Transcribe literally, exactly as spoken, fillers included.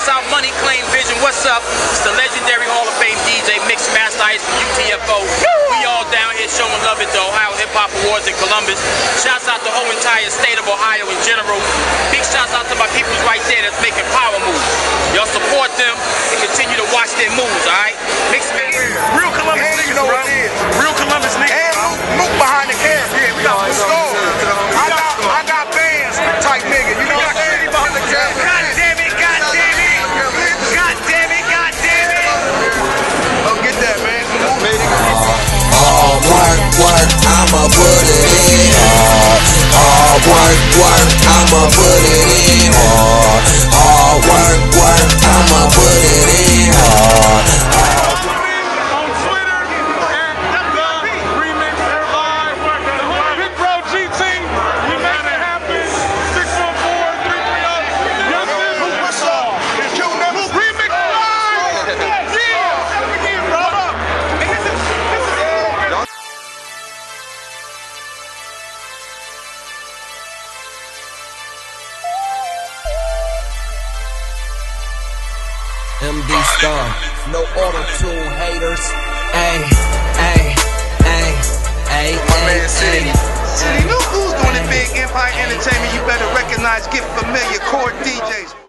South Money Claim Vision. What's up? It's the legendary Hall of Fame D J Mix Master Ice from U T F O. We all down here showing love at the Ohio Hip Hop Awards in Columbus. Shouts out the whole entire state of Ohio in general. Big shouts out to my peoples right there that's making power moves. Y'all support them and continue to watch their moves, alright? Mix Master. Real Columbus and niggas, you know bro. what it is. Real Columbus niggas. And Luke, Luke behind the camera. Yeah, we got some score. I got, I got bands type nigga. You know what I'm saying? Behind the camera. God damn it, God damn it. God damn it, God damn it. Oh, get that, man. All work, work, I'ma put it in. All work, work, I'ma put it in. All work, work, I'ma put it in. On Twitter at the Remix Live. Big Bro G T, we make it happen. six one four, three three zero. Young Sizzle. What's up? Q never Remix Live. Yeah. Again, bro. And this is, this is M D Star, no auto-tune haters. Ay, ay, ay, ay, My man ay, City. ay. City, look who's doing it big. Empire Entertainment. You better recognize, get familiar. Core D Js.